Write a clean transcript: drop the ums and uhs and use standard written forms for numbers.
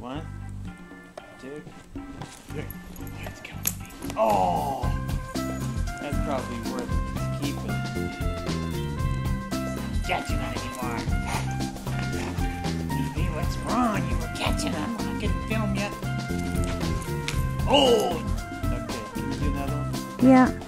1, 2, 3. Oh! That's probably worth keeping. Catching them anymore. Evie, what's wrong? You were catching them. I couldn't film you. Oh! Okay, can you do another one? Yeah.